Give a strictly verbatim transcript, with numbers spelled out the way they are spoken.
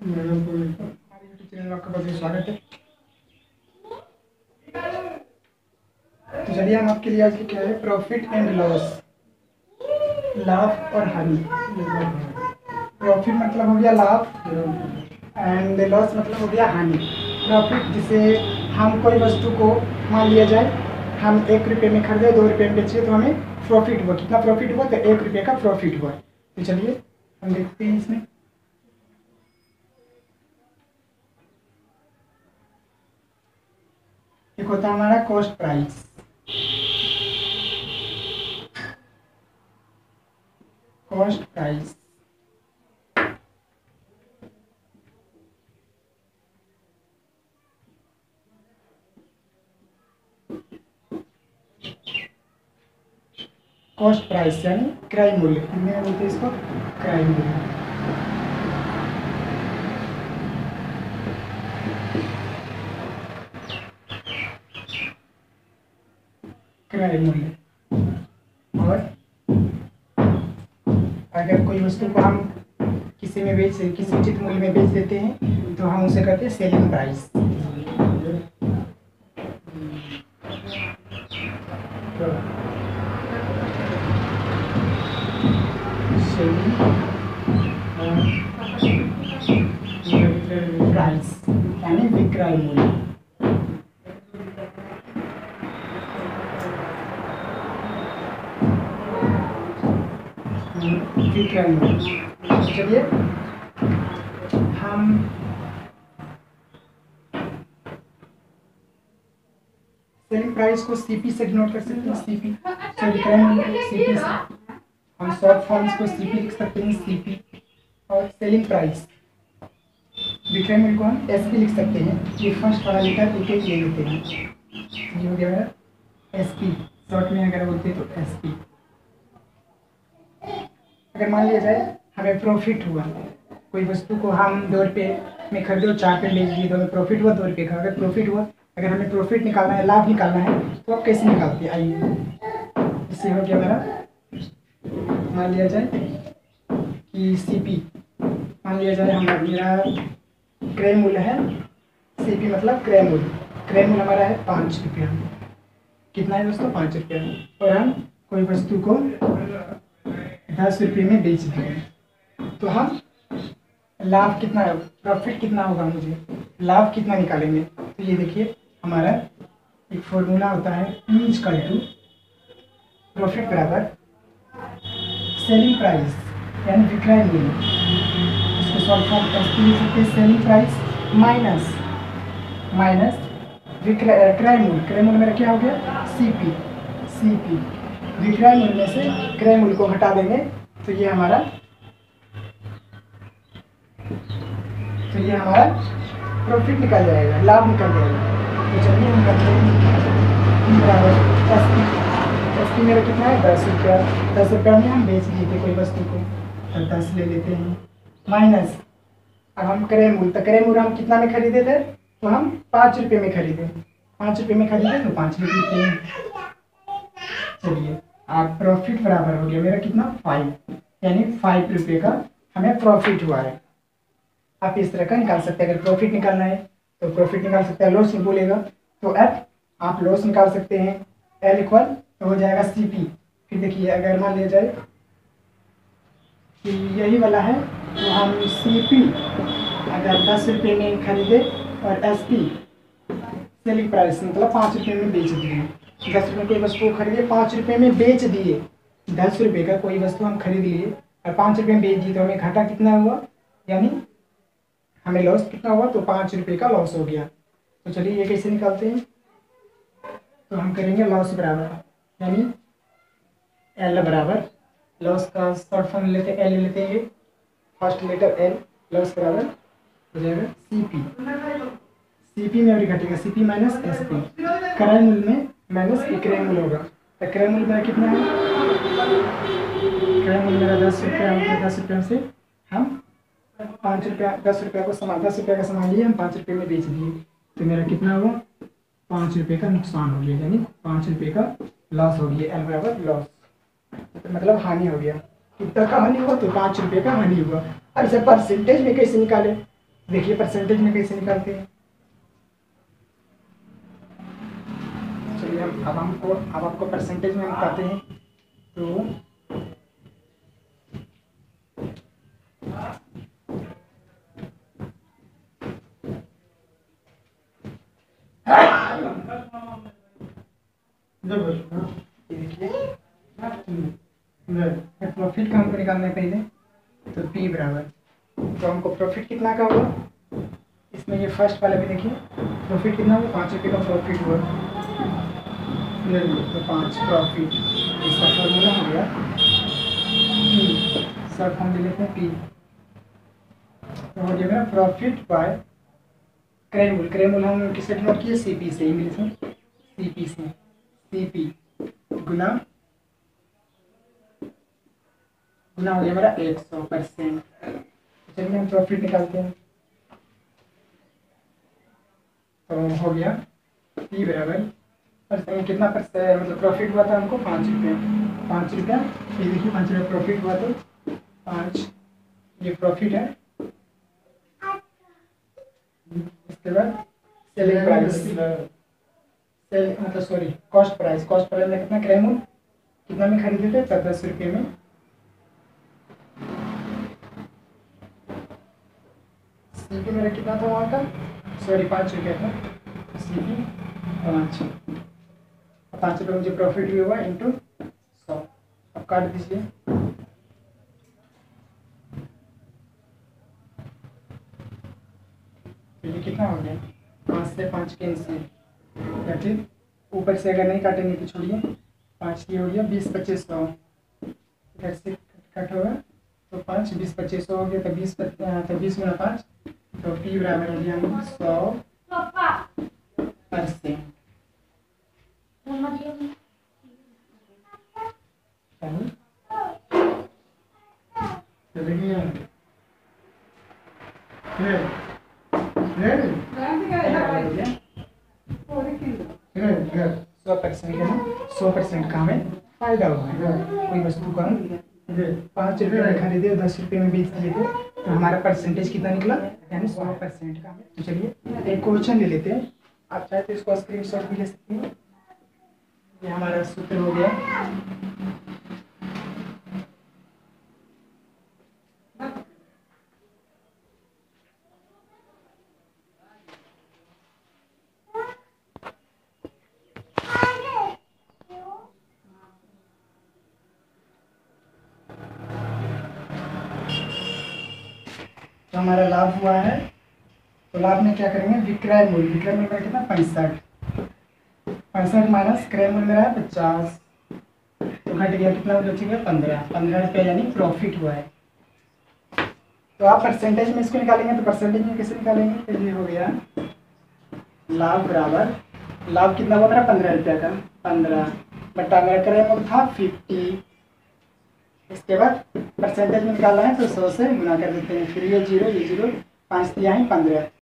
हमारे YouTube channel में आपका बहुत बहुत स्वागत है। तो चलिए हम आपके लिए आज क्या है, प्रॉफिट एंड लॉस, लाभ और हानि। प्रॉफिट मतलब हो गया लाभ एंड लॉस मतलब हो गया हानि। प्रॉफिट जिसे हम कोई वस्तु को मान लिया जाए हम एक रुपये में खरीदे, दो रुपये में बेचे तो हमें प्रॉफिट हुआ। कितना प्रॉफिट हुआ? तो एक रुपये का प्रॉफिट हुआ। तो चलिए हम देखते हैं इसमें। एक होता है हमारा cost price. Cost price cost price यानी क्रय मूल्य। हिंदी में बोलते हैं इसको क्रय मूल्य। क्रय मूल्य। और अगर कोई वस्तु को हम किसी में बेच किसी उचित मूल्य में बेच देते हैं तो हम उसे कहते हैं सेलिंग प्राइस। सेलिंग प्राइस यानी विक्रय मूल्य। विक्रय मूल्य। चलिए हम सेलिंग प्राइस को सीपी से डिनोट कर सकते हैं। सीपी सो विक्रय मूल्य सीपी से हम शॉर्ट फॉर्म्स को सीपी लिख सकते हैं, सीपी। और सेलिंग प्राइस विक्रय मूल्य को हम एसपी लिख सकते हैं। ये फर्स्ट वाला लेकर एक एक ले लेते हैं। ये हो गया एसपी, शॉर्ट में अगर बोलते हैं तो एसपी। अगर मान लिया जाए हमें प्रॉफिट हुआ, कोई वस्तु को हम दो रुपये में खरीदे और चार पे बेच दिए तो हमें प्रॉफिट हुआ दो रुपये का। अगर प्रॉफिट हुआ, अगर हमें प्रॉफिट निकालना है, लाभ निकालना है, तो आप कैसे निकालते हैं? आइए, इससे हो गया मेरा, मान लिया जाए कि सीपी, मान लिया जाए हम मेरा क्रय मूल्य है, सीपी मतलब क्रय मूल्य। क्रय मूल्य हमारा है पाँच रुपया। कितना है दोस्तों? पाँच रुपया। और हम कोई वस्तु को दस रुपये में बेच दिए तो हम लाभ कितना, प्रॉफिट कितना होगा? मुझे लाभ कितना निकालेंगे? तो ये देखिए हमारा एक फॉर्मूला होता है, P इक्वल टू प्रॉफिट बराबर सेलिंग प्राइस यानी विक्रय मूल्य। इसको सॉल्व फॉर्म करके लिख सकते हैं, सेलिंग प्राइस माइनस माइनस विक्रय क्रय मूल्य। क्रय मूल्य मेरा क्या हो गया? सीपी। सीपी विक्रय मूल्य में से क्रय मूल्य को घटा देंगे तो ये हमारा तो ये हमारा प्रॉफिट निकल जाएगा, लाभ निकल जाएगा। तो चलिए हम करते हैं बराबर एसपी। एसपी मेरा कितना है? दस रुपया। दस रुपया में हम बेच दिए थे कोई वस्तु को तो दस ले लेते हैं, माइनस अब हम क्रय मूल्य। तो क्रय मूल्य हम कितना में खरीदे थे? तो हम पाँच रुपये में खरीदे। पाँच रुपये में खरीदे तो पाँच रुपये देते हैं। चलिए आप प्रॉफिट बराबर हो गया मेरा कितना? फाइव, यानी फाइव रुपये का हमें प्रॉफिट हुआ है। आप इस तरह का निकाल सकते हैं। अगर प्रॉफिट निकालना है तो प्रॉफिट निकाल सकते हैं, लॉस बोलेगा तो एफ आप लॉस निकाल सकते हैं। एल इक्वल तो हो जाएगा सीपी। फिर देखिए अगर मान लिया जाए कि यही वाला है तो हम सीपी अगर दस रुपये में खरीदे और एसपी सेलिंग प्राइस मतलब पाँच रुपये में बेच दिए। दस रुपये कोई वस्तु को खरीदे, पाँच रुपये में बेच दिए। दस रुपये का कोई वस्तु हम खरीद लिए और पाँच रुपये में बेच दिए तो हमें घाटा कितना हुआ, यानी हमें लॉस कितना हुआ? तो पाँच रुपये का लॉस हो गया। तो चलिए ये कैसे निकालते हैं? तो हम करेंगे लॉस बराबर यानी एल बराबर, लॉस का शॉर्ट फॉर्म लेते हैं, एल लेते हैं, फर्स्ट लेटर एल। लॉस बराबर हो जाएगा सीपी। सीपी में और घटेगा सीपी माइनस एसपी। क्रय मूल्य में माइनस विक्रय मूल्य होगा। तो क्रय मूल्य मेरा कितना है? क्रय मूल्य मेरा दस रुपया। दस रुपये से हम पाँच रुपया दस रुपया को सामान दस रुपये का सामान लिए, हम पाँच रुपये में बेच दिए तो मेरा कितना हुआ? पाँच रुपये का नुकसान हो गया, यानी पाँच रुपये का लॉस हो गया। एल बराबर लॉस तो मतलब हानि हो गया। कितना का हानि हुआ? तो पाँच रुपये का हानि हुआ। अब इसे परसेंटेज में कैसे निकाले? देखिए परसेंटेज में कैसे निकालते हैं। चलिए अब अब हमको अब आपको परसेंटेज में बताते हैं। तो ये देखिए प्रॉफिट का हमको निकालना है पहले। तो पी बराबर, तो हमको प्रॉफिट कितना का हुआ इसमें, ये फर्स्ट वाला भी देखिए प्रॉफिट कितना हुआ, पाँच रुपये का प्रॉफिट हुआ। तो पाँच प्रॉफिट, इसका फॉर्मूला हो गया पी, सब हम ले लेते हैं पी। तो हो जाएगा प्रॉफिट बाय क्रेमूल। क्रेमूल हम किससे डिनोट किए, सी पी से, इंग्लिश में सी पी से, सी पी गुना गुना हो गया हमारा एक सौ परसेंट। चलिए हम प्रॉफिट निकालते हैं। तो हो गया पी बराबर परसेंट, कितना परसेंट मतलब प्रॉफिट हुआ था हमको, पाँच रुपये पाँच रुपया ये देखिए पाँच रुपये प्रॉफिट हुआ, तो पाँच ये प्रॉफिट है। इसके बाद सेलिंग प्राइस, सेल मतलब sorry cost price, cost price में कितना, क्रेमूल कितना में खरीदे थे, तो दस रुपये में। सीपी मेरा कितना था वहाँ का, सॉरी पाँच रुपये था, सीपी पाँच पाँच रुपये मुझे प्रॉफिट भी हुआ इंटू सौ। अब काट दीजिए। तो ये कितना हो गया, पाँच से पाँच कैंसिल, या फिर ऊपर से अगर नहीं काटेंगे तो छोड़िए, पाँच ये हो गया बीस पच्चीस सौ, इधर से कट होगा तो पाँच बीस पच्चीस सौ हो गया, तो बीस तो बीस गुना पाँच, तो पी बराबर हो गया सौ परसेंट। तो देखिए सौ परसेंट का सौ परसेंट का हमें फायदा हुआ है। कोई वस्तु का हम पाँच रुपये में खरीदे, दस रुपये में बेच दिए थे, तो हमारा परसेंटेज कितना निकला, यानी सौ परसेंट का। तो चलिए एक क्वेश्चन ले लेते हैं, आप चाहे तो इसको स्क्रीनशॉट भी ले सकते हैं। ये हमारा सूत्र हो गया, तो हमारा लाभ हुआ है। तो लाभ में क्या करेंगे, विक्रय मूल्य, विक्रय मूल्य मेरा कितना, पैंसठ पैंसठ माइनस क्रय मूल्य मेरा है पचास, तो घट गया कितना बचेगा, पंद्रह पंद्रह रुपया, यानी प्रॉफिट हुआ है। तो आप परसेंटेज में इसको निकालेंगे, तो परसेंटेज में कैसे निकालेंगे, तो ये हो गया लाभ बराबर, लाभ कितना हुआ मेरा, पंद्रह रुपया का, पंद्रह बटा मेरा क्रय मूल्य था फिफ्टी। इसके बाद परसेंटेज में निकालना है तो सौ से गुना कर देते हैं, फिर ये जीरो ये जीरो, पाँच दिया है पंद्रह,